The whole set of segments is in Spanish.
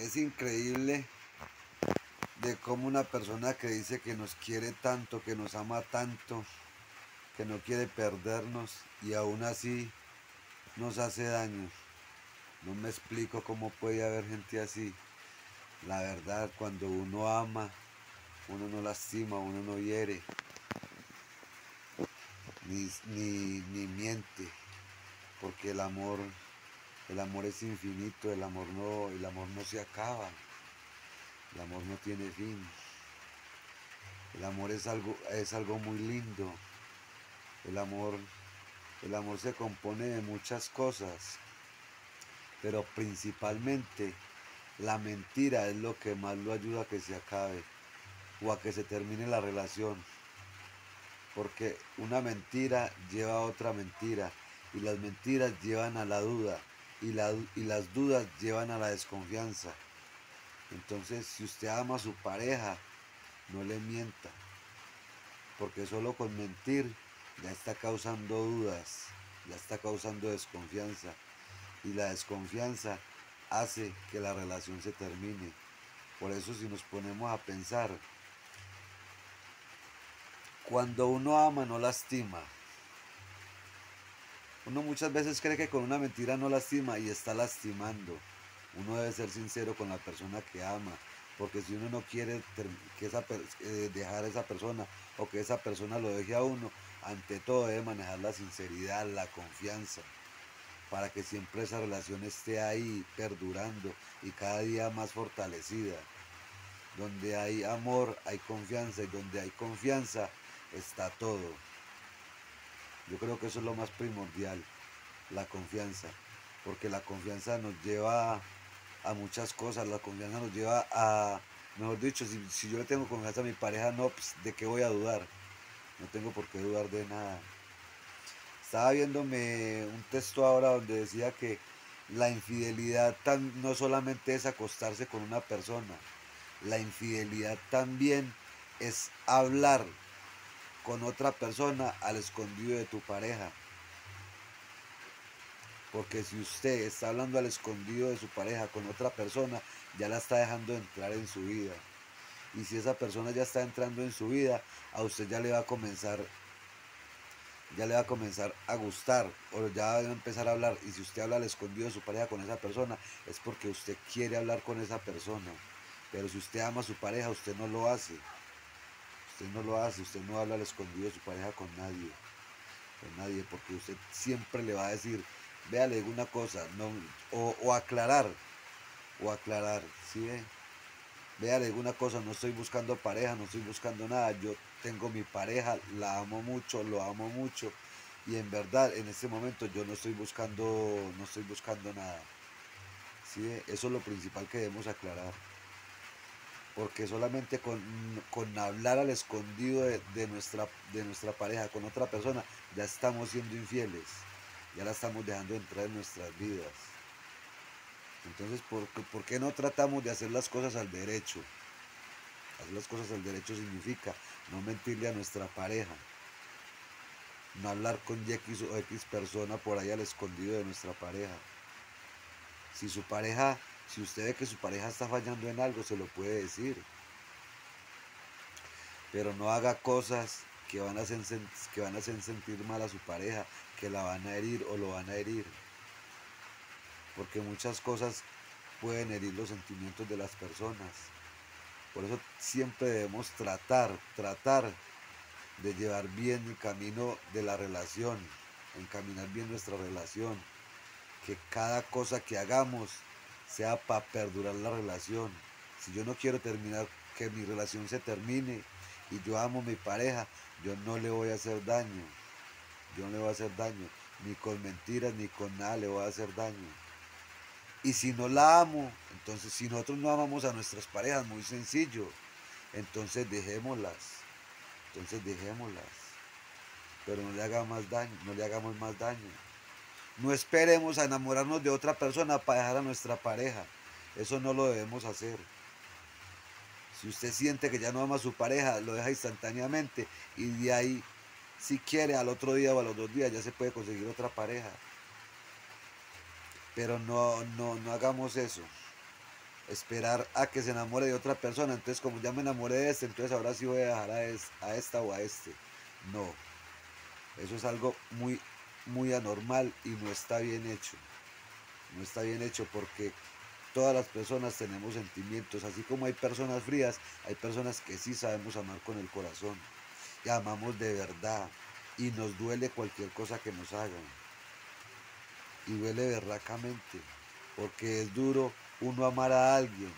Es increíble de cómo una persona que dice que nos quiere tanto, que nos ama tanto, que no quiere perdernos y aún así nos hace daño. No me explico cómo puede haber gente así. La verdad, cuando uno ama, uno no lastima, uno no hiere, ni miente, porque el amor es infinito, el amor no se acaba, el amor no tiene fin. El amor es algo muy lindo. El amor, el amor se compone de muchas cosas, pero principalmente la mentira es lo que más lo ayuda a que se acabe o a que se termine la relación. Porque una mentira lleva a otra mentira y las mentiras llevan a la duda y las dudas llevan a la desconfianza. Entonces, si usted ama a su pareja, no le mienta, porque solo con mentir ya está causando dudas, ya está causando desconfianza y la desconfianza hace que la relación se termine. Por eso si nos ponemos a pensar, cuando uno ama no lastima. Uno muchas veces cree que con una mentira no lastima y está lastimando. Uno debe ser sincero con la persona que ama, porque si uno no quiere dejar a esa persona o que esa persona lo deje a uno, ante todo debe manejar la sinceridad, la confianza, para que siempre esa relación esté ahí perdurando y cada día más fortalecida. Donde hay amor, hay confianza y donde hay confianza está todo. Yo creo que eso es lo más primordial, la confianza, porque la confianza nos lleva a muchas cosas, la confianza nos lleva a, mejor dicho, si yo le tengo confianza a mi pareja, no, pues, ¿de qué voy a dudar? No tengo por qué dudar de nada. Estaba viéndome un texto ahora donde decía que la infidelidad no solamente es acostarse con una persona, la infidelidad también es hablar con otra persona al escondido de tu pareja. Porque si usted está hablando al escondido de su pareja con otra persona, ya la está dejando entrar en su vida. Y si esa persona ya está entrando en su vida, a usted ya le va a comenzar a gustar o ya va a empezar a hablar. Y si usted habla al escondido de su pareja con esa persona, es porque usted quiere hablar con esa persona. Pero si usted ama a su pareja, usted no lo hace. Usted no lo hace, usted no habla al escondido de su pareja con nadie. Con nadie, porque usted siempre le va a decir, vea, le digo una cosa, no, o aclarar, ¿sí ve? Vea, le digo una cosa, no estoy buscando pareja, no estoy buscando nada, yo tengo mi pareja, la amo mucho, lo amo mucho, y en verdad, en este momento yo no estoy buscando nada, ¿sí ve? Eso es lo principal que debemos aclarar, porque solamente con hablar al escondido de nuestra pareja con otra persona, ya estamos siendo infieles, ya la estamos dejando entrar en nuestras vidas. Entonces, ¿por qué no tratamos de hacer las cosas al derecho? Hacer las cosas al derecho significa no mentirle a nuestra pareja, no hablar con X o X persona por ahí al escondido de nuestra pareja. Si su pareja, si usted ve que su pareja está fallando en algo, se lo puede decir. Pero no haga cosas que van a hacer sentir mal a su pareja, que la van a herir o lo van a herir. Porque muchas cosas pueden herir los sentimientos de las personas. Por eso siempre debemos tratar de llevar bien el camino de la relación, encaminar bien nuestra relación, que cada cosa que hagamos sea para perdurar la relación. Si yo no quiero terminar, que mi relación se termine y yo amo a mi pareja, yo no le voy a hacer daño, yo no le voy a hacer daño, ni con mentiras, ni con nada le voy a hacer daño. Y si no la amo, entonces si nosotros no amamos a nuestras parejas, muy sencillo, entonces dejémoslas, pero no le haga más daño, no le hagamos más daño. No esperemos a enamorarnos de otra persona para dejar a nuestra pareja. Eso no lo debemos hacer. Si usted siente que ya no ama a su pareja, lo deja instantáneamente y de ahí, si quiere, al otro día o a los 2 días ya se puede conseguir otra pareja. Pero no hagamos eso. esperar a que se enamore de otra persona. Entonces, como ya me enamoré de este, entonces ahora sí voy a dejar a esta o a este. No, eso es algo muy anormal y no está bien hecho. No está bien hecho porque todas las personas tenemos sentimientos, así como hay personas frías, hay personas que sí sabemos amar con el corazón y amamos de verdad y nos duele cualquier cosa que nos hagan y duele berracamente porque es duro uno amar a alguien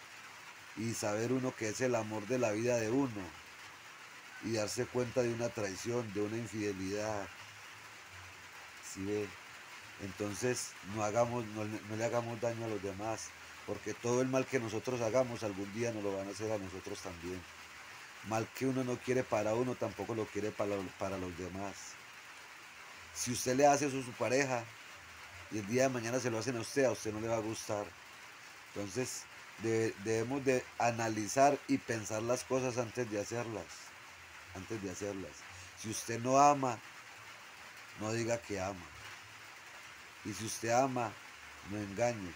y saber uno que es el amor de la vida de uno y darse cuenta de una traición, de una infidelidad. ¿Sí ve? Entonces no le hagamos daño a los demás, porque todo el mal que nosotros hagamos algún día nos lo van a hacer a nosotros también. Mal que uno no quiere para uno, tampoco lo quiere para los demás. Si usted le hace eso a su pareja y el día de mañana se lo hacen a usted no le va a gustar. Entonces debemos de analizar y pensar las cosas antes de hacerlas. Antes de hacerlas. Si usted no ama, no diga que ama. Y si usted ama, no engañe.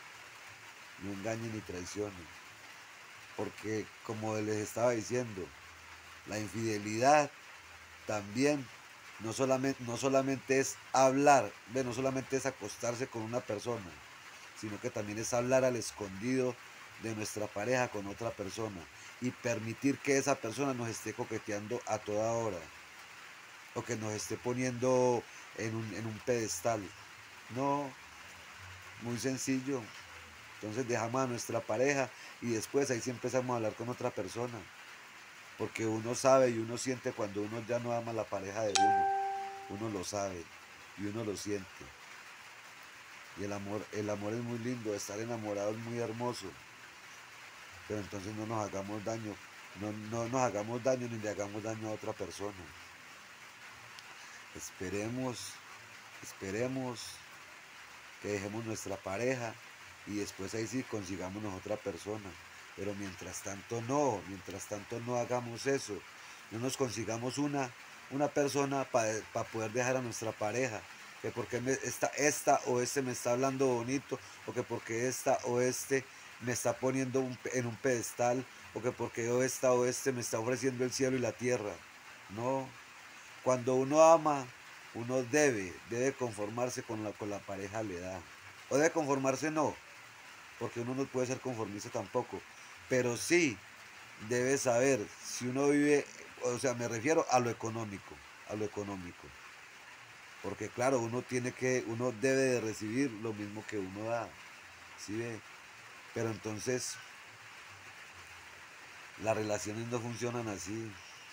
No engañe ni traicione. Porque como les estaba diciendo, la infidelidad también no solamente es hablar, no solamente es acostarse con una persona, sino que también es hablar al escondido de nuestra pareja con otra persona y permitir que esa persona nos esté coqueteando a toda hora o que nos esté poniendo en un pedestal. No, muy sencillo. Entonces dejamos a nuestra pareja y después ahí sí empezamos a hablar con otra persona. Porque uno sabe y uno siente cuando uno ya no ama a la pareja de uno. Uno lo sabe y uno lo siente. Y el amor es muy lindo, estar enamorado es muy hermoso. Pero entonces no nos hagamos daño. No nos hagamos daño ni le hagamos daño a otra persona. Esperemos, esperemos que dejemos nuestra pareja y después ahí sí consigámonos otra persona. Pero mientras tanto no hagamos eso, no nos consigamos una persona para poder dejar a nuestra pareja, que porque esta o este me está hablando bonito, o que porque esta o este me está poniendo en un pedestal, o que porque esta o este me está ofreciendo el cielo y la tierra. No, cuando uno ama, uno debe conformarse con la pareja le da. O debe conformarse no, porque uno no puede ser conformista tampoco. Pero sí debe saber si uno vive, o sea, me refiero a lo económico, a lo económico. Porque claro, uno debe de recibir lo mismo que uno da. ¿Sí ve? Pero entonces las relaciones no funcionan así.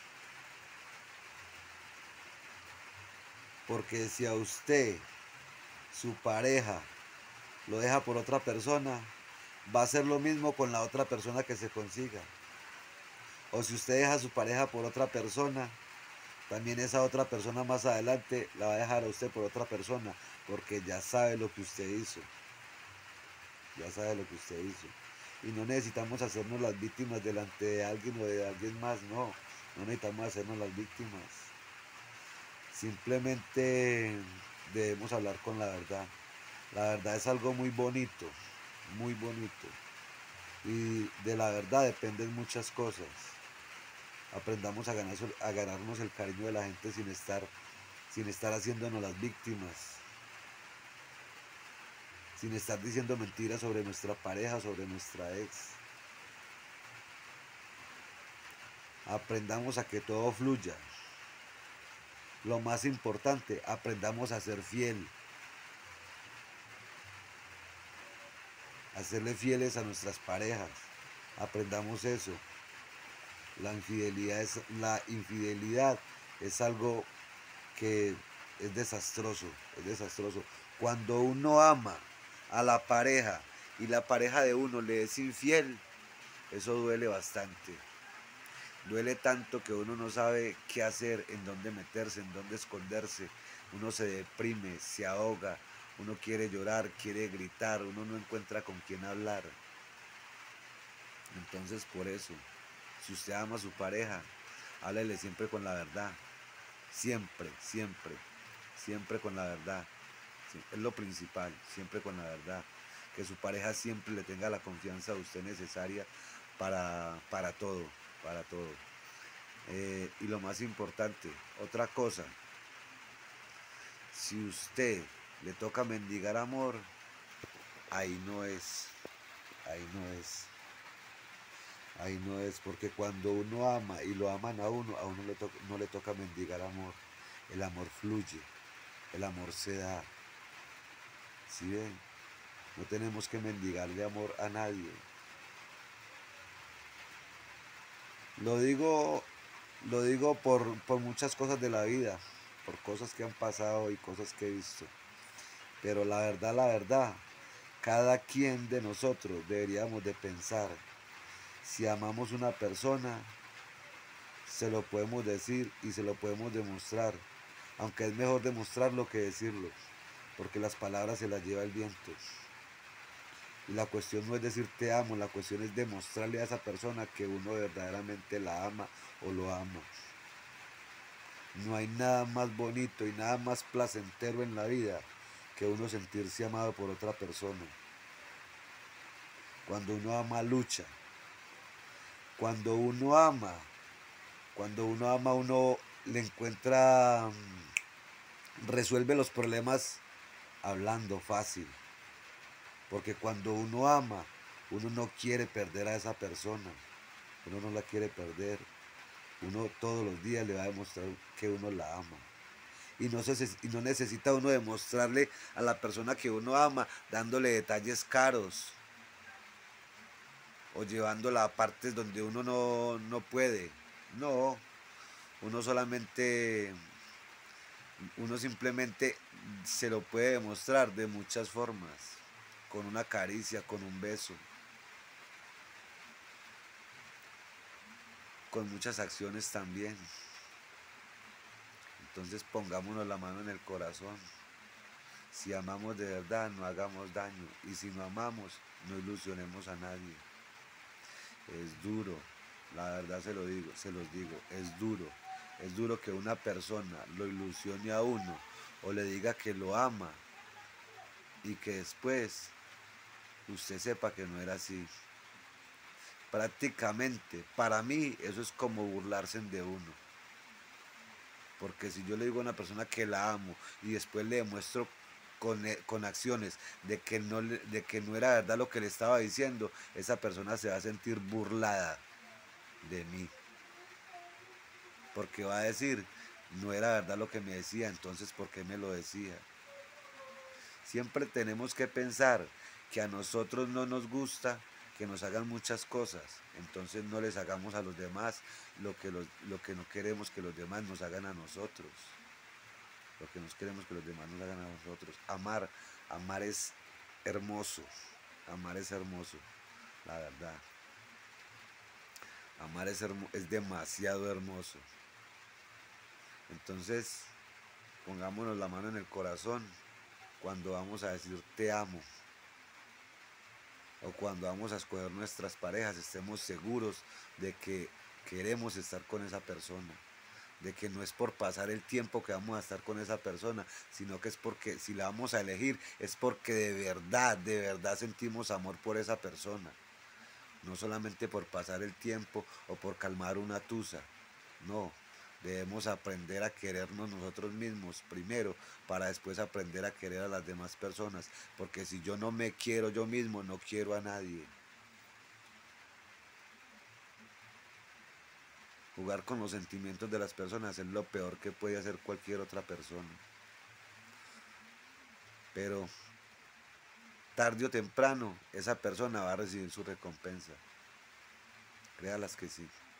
Porque si a usted, su pareja, lo deja por otra persona, va a ser lo mismo con la otra persona que se consiga. O si usted deja a su pareja por otra persona, también esa otra persona más adelante la va a dejar a usted por otra persona, porque ya sabe lo que usted hizo. Ya sabe lo que usted hizo. Y no necesitamos hacernos las víctimas delante de alguien o de alguien más, no. No necesitamos hacernos las víctimas. Simplemente debemos hablar con la verdad. La verdad es algo muy bonito, muy bonito. Y de la verdad dependen muchas cosas. Aprendamos a ganarnos el cariño de la gente sin estar haciéndonos las víctimas, sin estar diciendo mentiras sobre nuestra pareja, sobre nuestra ex. Aprendamos a que todo fluya. Lo más importante, aprendamos a ser fiel, a serle fieles a nuestras parejas. Aprendamos eso. La infidelidad es algo que es desastroso, es desastroso. Cuando uno ama a la pareja y la pareja de uno le es infiel, eso duele bastante. Duele tanto que uno no sabe qué hacer, en dónde meterse, en dónde esconderse. Uno se deprime, se ahoga, uno quiere llorar, quiere gritar, uno no encuentra con quién hablar. Entonces por eso, si usted ama a su pareja, háblele siempre con la verdad. Siempre, siempre, siempre con la verdad. Sí, es lo principal, siempre con la verdad. que su pareja siempre le tenga la confianza a usted necesaria para todo, para todo. Y lo más importante, otra cosa, si usted le toca mendigar amor, ahí no es, ahí no es, ahí no es, porque cuando uno ama y lo aman a uno no le toca mendigar amor, el amor fluye, el amor se da, ¿sí ven? No tenemos que mendigarle amor a nadie. Lo digo, lo digo por muchas cosas de la vida, por cosas que han pasado y cosas que he visto. Pero la verdad, cada quien de nosotros deberíamos de pensar, si amamos una persona, se lo podemos decir y se lo podemos demostrar, aunque es mejor demostrarlo que decirlo, porque las palabras se las lleva el viento. Y la cuestión no es decir te amo, la cuestión es demostrarle a esa persona que uno verdaderamente la ama o lo ama. No hay nada más bonito y nada más placentero en la vida que uno sentirse amado por otra persona. Cuando uno ama, lucha. Cuando uno ama, uno le encuentra, resuelve los problemas hablando fácil. Porque cuando uno ama, uno no quiere perder a esa persona. Uno no la quiere perder. Uno todos los días le va a demostrar que uno la ama. Y no necesita uno demostrarle a la persona que uno ama dándole detalles caros o llevándola a partes donde uno no puede. No, uno solamente, uno simplemente se lo puede demostrar de muchas formas, con una caricia, con un beso, con muchas acciones también. Entonces pongámonos la mano en el corazón. Si amamos de verdad, no hagamos daño. Y si no amamos, no ilusionemos a nadie. Es duro, la verdad se los digo, es duro. Es duro que una persona lo ilusione a uno o le diga que lo ama y que después usted sepa que no era así. Prácticamente, para mí, eso es como burlarse de uno. Porque si yo le digo a una persona que la amo y después le demuestro con acciones de que no era verdad lo que le estaba diciendo, esa persona se va a sentir burlada de mí. Porque va a decir, no era verdad lo que me decía, entonces ¿por qué me lo decía? Siempre tenemos que pensar que a nosotros no nos gusta que nos hagan muchas cosas, entonces no les hagamos a los demás lo que no queremos que los demás nos hagan a nosotros. Lo que nos queremos que los demás nos hagan a nosotros. Amar es hermoso, amar es hermoso, la verdad. Amar es demasiado hermoso. Entonces, pongámonos la mano en el corazón cuando vamos a decir te amo o cuando vamos a escoger nuestras parejas, estemos seguros de que queremos estar con esa persona, de que no es por pasar el tiempo que vamos a estar con esa persona, sino que es porque si la vamos a elegir es porque de verdad sentimos amor por esa persona, no solamente por pasar el tiempo o por calmar una tusa, no. Debemos aprender a querernos nosotros mismos primero para después aprender a querer a las demás personas. Porque si yo no me quiero yo mismo, no quiero a nadie. Jugar con los sentimientos de las personas es lo peor que puede hacer cualquier otra persona. Pero tarde o temprano esa persona va a recibir su recompensa. Créalas que sí.